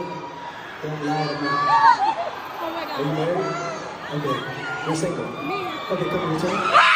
married? Don't lie to me. Oh my God. Are you married? Okay. You're single. Me. Okay, come on, your turn.